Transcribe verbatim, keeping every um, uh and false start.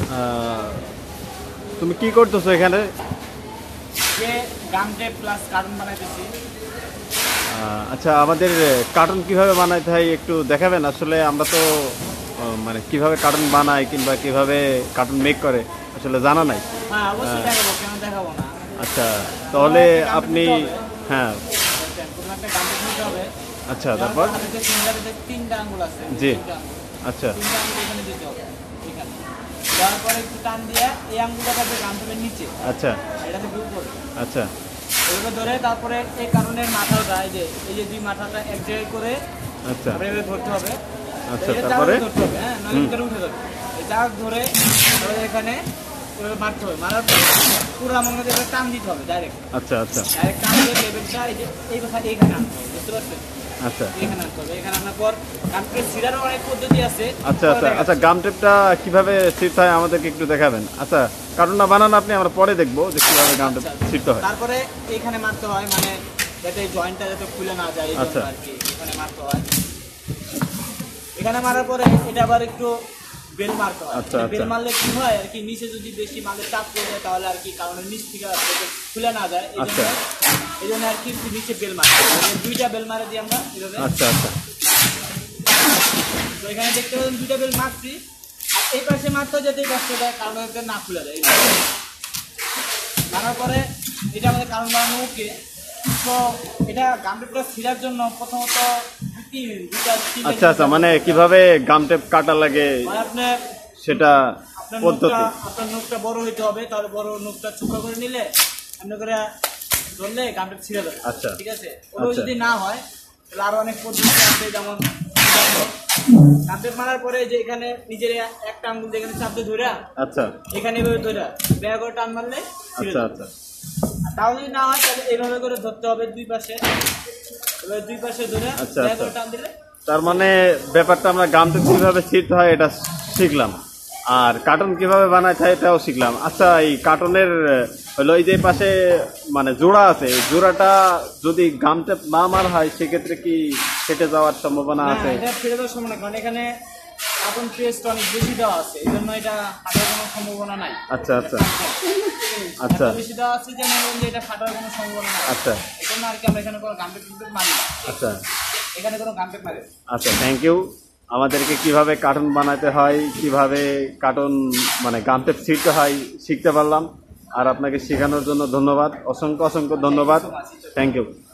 তুমি কি করতেছো এখানে? গাম টেপ প্লাস কার্টুন বানাইতেছি। আচ্ছা, আমাদের কার্টুন কিভাবে বানাইতে হয় একটু দেখাবেন? আসলে আমরা তো মানে কিভাবে কার্টুন বানাই কিংবা কিভাবে কার্টুন মেক করে আসলে জানা নাই। হ্যাঁ, অবশ্যই দেখাবো, কেন দেখাবো না। আচ্ছা, তাহলে আপনি হ্যাঁ আচ্ছা, তারপর তিনটা আঙ্গুল আছে, জি আচ্ছা, তিনটা আঙ্গুল এখানে দিতে হবে। এখানে তারপরে একটু টান দিয়ে এই আঙ্গুলটা থাকবে গাম টেপের নিচে। আচ্ছা, এটাতে গ্রুপ করবে। আচ্ছা, এভাবে ধরে তারপরে এই কারণের মাথাটা এই যে এই যে দুই মাথাটা এক জায়গায় করে আচ্ছা এভাবে ধরতে হবে। আচ্ছা, তারপরে ধরতে হবে, হ্যাঁ, নয় ভিতরে উঠে যাবে। এই দাগ ধরে তারপরে এখানে এভাবে মারতে হবে। মারার পর পুরো আমার মধ্যে টান দিতে হবে ডাইরেক্ট। আচ্ছা, আচ্ছা, ডাইরেক্ট টান দিয়ে লেভেলটা এই যে এই কথা এইখানে আনতে হবে, বুঝতে পারছেন? আচ্ছা, এখানে আনতে হবে। এখানে আনার পর গাম টেপ ছিঁড়ারও অনেক পদ্ধতি আছে। আচ্ছা, আচ্ছা, আচ্ছা, গাম টেপটা কিভাবে ছিঁড়তে হয় আমাদেরকে একটু দেখাবেন? আচ্ছা, কার্টুনটা বানান আপনি, আমরা পরে দেখবো যে কিভাবে গাম টেপ ছিঁড়তে হয়। তারপরে এখানে মারতে হয়, মানে যাতে জয়েন্টটা যাতে খুলে না যায়, এই জন্য আর কি এখানে মারতে হয়। এখানে মারার পরে এটা আবার একটু বেল মারতে হয়। আচ্ছা, বেল মারলে কি হয় আর কি, নিচে যদি বেশি মালে চাপ পড়ে যায় তাহলে আর কি, কারণ নিচ থেকে খুলে না যায়, এই জন্য এই জন্য আর কি নিচে বেল মারতে হয়। দুইটা বেল মারে দিই আমরা এভাবে। আচ্ছা, আচ্ছা, তো এখানে দেখতে পাবেন দুইটা বেল মারছি। আর এই পাশে মারতে হয় যাতে এই পাশে যায়, কারণ এটা না খুলে যায়। মারার পরে এটা আমাদের কারণ বানানো ওকে। তো এটা গাম টেপটা ছিঁড়ার জন্য প্রথমত আচ্ছা, আচ্ছা, মানে কিভাবে গাম টেপ কাটা লাগে আপনার সেটা পদ্ধতি। আপনার নখটা বড় হইতে হবে, তাহলে বড় নখটা চোখা করে নিলে এমনি করে ধরলে গাম টেপ ছিঁড়ে যাবে। আচ্ছা, ঠিক আছে? ওটা যদি না হয় তাহলে আরো অনেক পদ্ধতি আছে, যেমন গাম টেপ মারার পরে যে এখানে নিজের একটা আঙ্গুল এখানে চাপতে ধরে, আচ্ছা, এখানে এভাবে ধরে ব্যাগ করে টান মারলে ছিঁড়ে যাবে। আচ্ছা, তাও যদি না হয় তাহলে এইভাবে করে ধরতে হবে দুই পাশে, এবার দুই পাশে ধরে ব্যাগ করে টান দিলে। তার মানে ব্যাপারটা আমরা গাম টেপ কিভাবে ছিঁড়তে হয় এটা শিখলাম, আর কার্টুন কিভাবে বানাইতে হয় এটাও শিখলাম। আচ্ছা, এই কার্টুনের হলো এই যে পাশে মানে জোড়া আছে, জোড়াটা যদি গাম টেপ না মারা হয় সেক্ষেত্রে কি কেটে যাওয়ার সম্ভাবনা আছে? এটা ফেটে যাওয়ার সম্ভাবনা, কারণ এখানে কার্টুন পেস্ট অনেক বেশি দেওয়া আছে, এই জন্য এটা ফাটার কোনো সম্ভাবনা নাই। আচ্ছা, আচ্ছা, আচ্ছা, বেশি দেওয়া আছে যে এটা ফাটার কোনো সম্ভাবনা নাই। আচ্ছা, এই জন্য আর কি আমরা এখানে কোনো গাম টেপ মারি না। আচ্ছা, এখানে কোনো গাম টেপ মারি। আচ্ছা, থ্যাংক ইউ। আমাদেরকে কিভাবে কার্টুন বানাতে হয়, কিভাবে কার্টুন মানে গাম টেপ ছিঁড়তে হয় শিখতে পারলাম, আর আপনাকে শেখানোর জন্য ধন্যবাদ, অসংখ্য অসংখ্য ধন্যবাদ। Thank you.